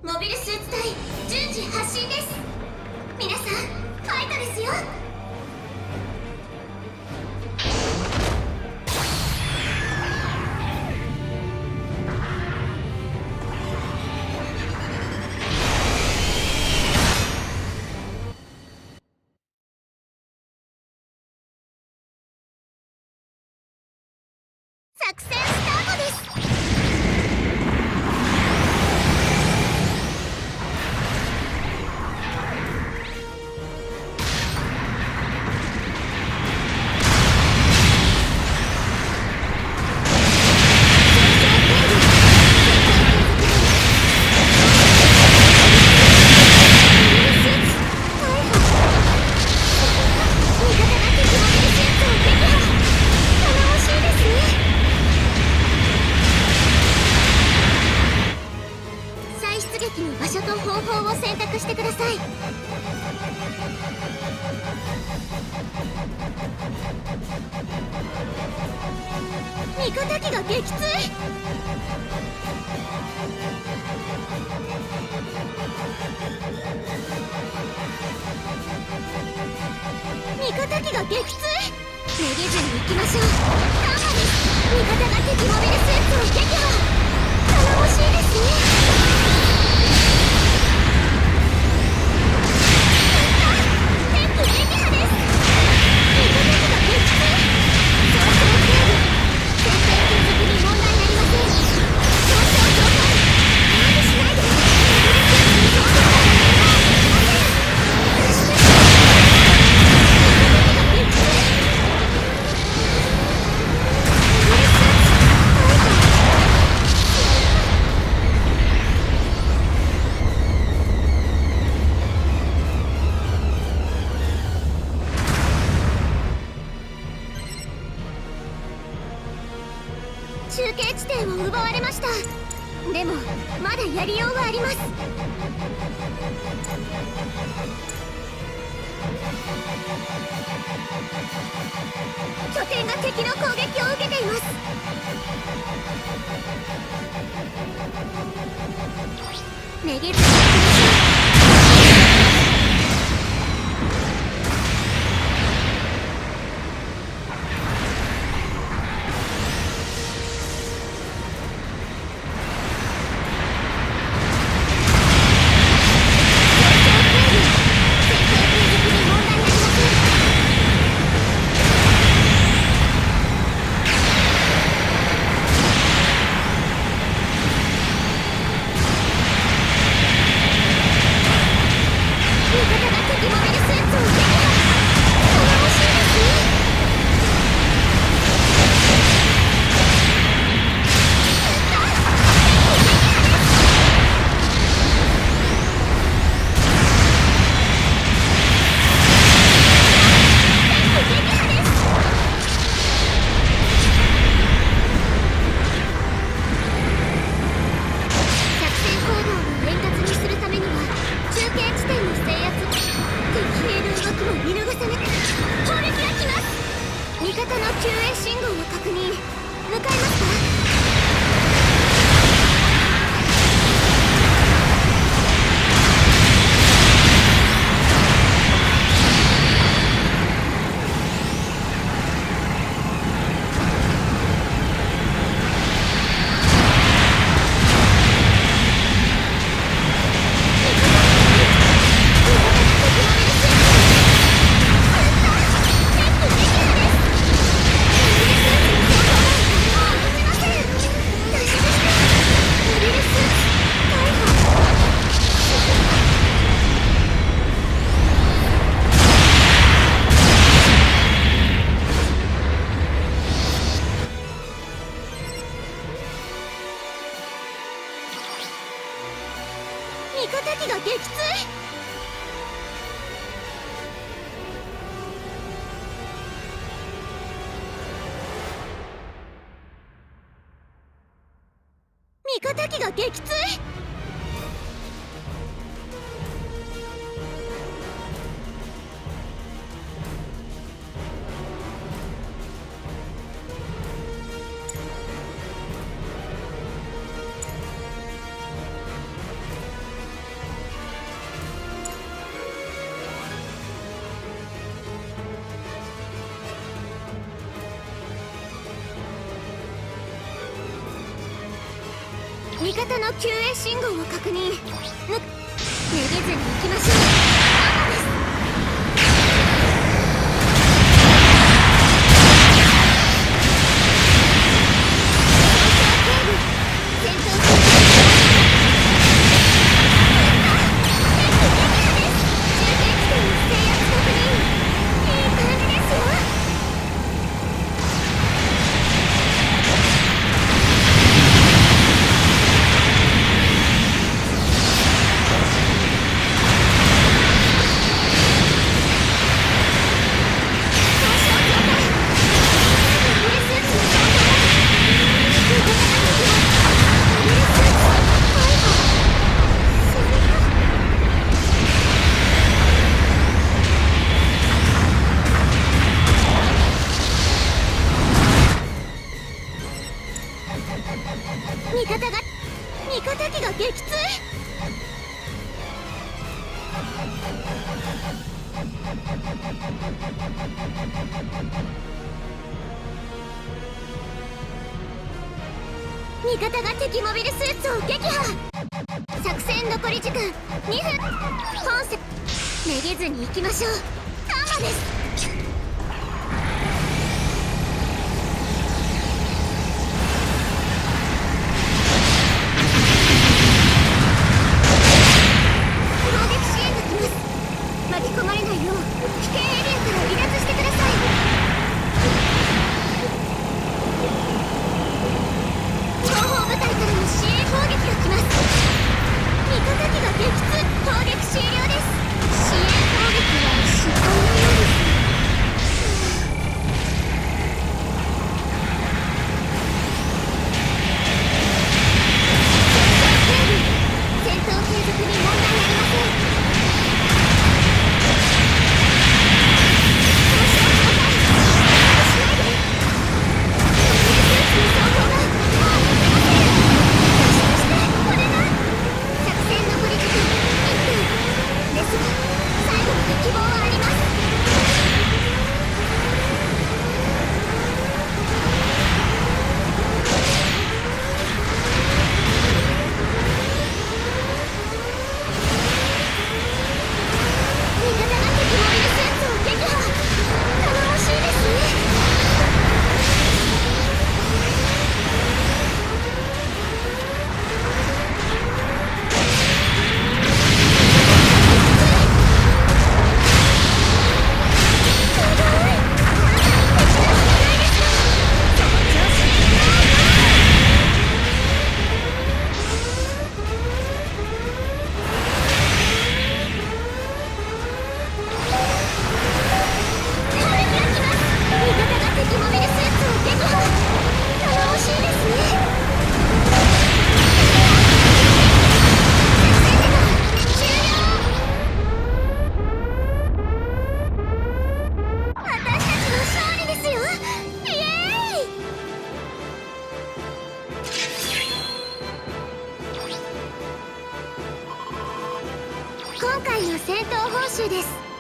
モビルスーツ隊順次発進です。皆さんファイトですよ。作戦スタートです。場所と方法を選択してください。味方機が撃墜。味方機が撃墜。めげずに行きましょう。ターマです。味方が敵モビルスーツを撃破。頼もしいですね。中継地点を奪われました。でもまだやりようはあります。拠点が敵の攻撃を受けています。めげずに行きましょう。味方の救援信号の確認、向かいますか？味方機が撃墜。味方機が撃墜。 味方の救援信号を確認。めげずに行きましょう。味方機が撃墜。味方が敵モビルスーツを撃破。作戦残り時間2分。本戦めげずに行きましょう。ターマです。巻き込まれないよう危険エリアから離脱してください。後方部隊からの支援攻撃が来ます。味方機が撃墜。攻撃終了です。支援攻撃は失敗のようです。戦闘継続に問題ありません。今回の戦闘報酬です。